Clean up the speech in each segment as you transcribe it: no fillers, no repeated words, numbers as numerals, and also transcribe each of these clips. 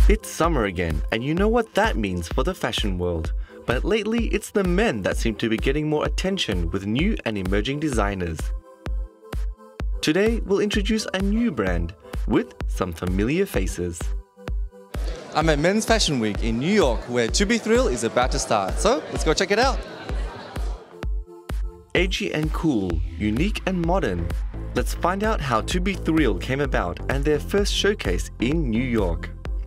It's summer again, and you know what that means for the fashion world. But lately, it's the men that seem to be getting more attention with new and emerging designers. Today, we'll introduce a new brand with some familiar faces. I'm at Men's Fashion Week in New York, where To Be Thrill is about to start. So let's go check it out. Edgy and cool, unique and modern. Let's find out how To Be Thrill came about and their first showcase in New York.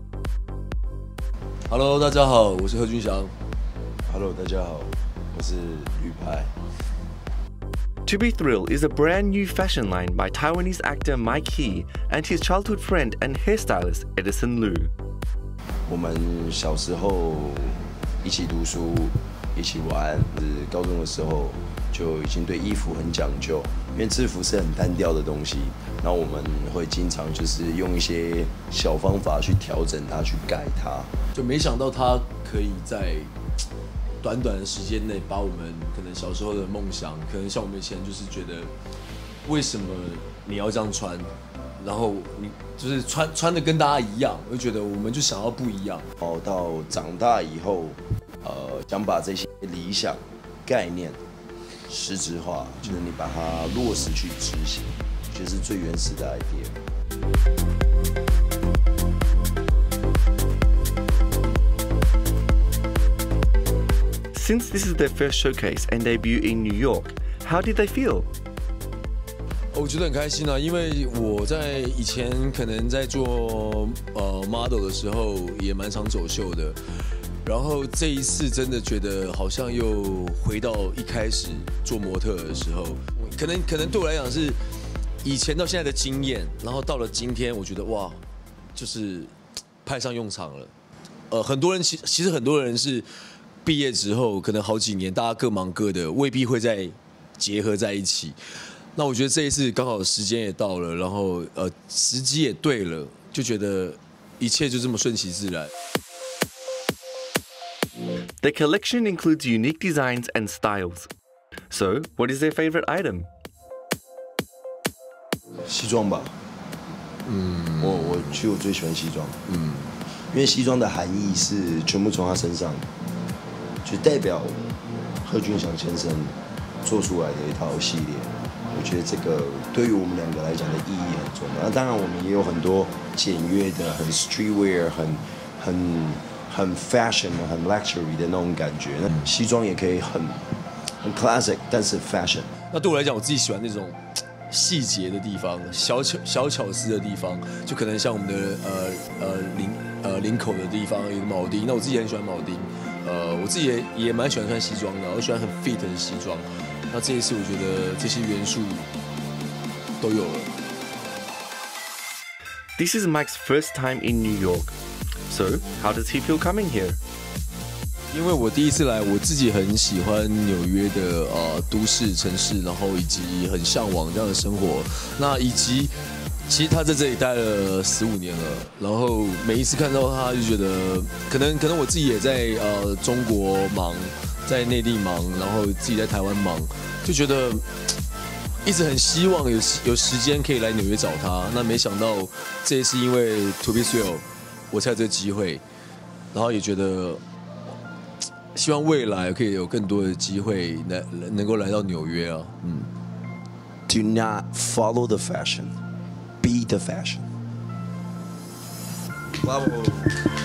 Hello， 大家好，我是何俊祥。 Hello， 大家好，我是吕牌。 To Be Thrill is a brand new fashion line by Taiwanese actor Mike He and his childhood friend and hairstylist Edison Liu. 我们小时候一起读书，一起玩，高中的时候就已经对衣服很讲究，因为制服是很单调的东西，然后我们会经常就是用一些小方法去调整它，去改它。 就没想到他可以在短短的时间内，把我们可能小时候的梦想，可能像我们以前就是觉得，为什么你要这样穿？然后你就是穿的跟大家一样，我就觉得我们就想要不一样。 到长大以后，想把这些理想概念实质化，就是你把它落实去执行，就是最原始的 idea。 Since this is their first showcase and debut in New York, how did they feel? 我觉得很开心啊，因为我在以前可能在做model 的时候也蛮常走秀的，然后这一次真的觉得好像又回到一开始做模特的时候，可能对我来讲是以前到现在的经验，然后到了今天，我觉得哇，就是派上用场了。很多人其实很多人是毕业之后可能好几年，大家各忙各的，未必会再结合在一起。那我觉得这一次刚好时间也到了，然后时机也对了，就觉得一切就这么顺其自然。 The collection includes unique designs and styles. So, what is their favorite item? 西装吧，我最喜欢西装，因为西装的含义是全部从他身上，就代表贺军翔先生做出来的一套系列。我觉得这个对于我们两个来讲的意义很重要。那当然，我们也有很多简约的、很 streetwear、很 fashion、很 luxury 的那种感觉。那西装也可以很 classic， 但是 fashion。 那对我来讲，我自己喜欢那种细节的地方，小巧思的地方，就可能像我们的领口的地方有个铆钉。那我自己很喜欢铆钉，我自己也蛮喜欢穿西装的，我喜欢很 fit 的西装。那这一次我觉得这些元素都有了。 This is Mike's first time in New York. So, how does he feel coming here? 因为我第一次来，我自己很喜欢纽约的都市城市，然后以及很向往这样的生活。那以及其实他在这里待了15年了，然后每一次看到他就觉得，可能我自己也在中国忙，在内地忙，然后自己在台湾忙，就觉得一直很希望有时间可以来纽约找他。那没想到这一次因为 To Be Thrill， 我才有这个机会，然后也觉得希望未来可以有更多的机会能够来到纽约啊。 Do not follow the fashion, be the fashion. Bravo.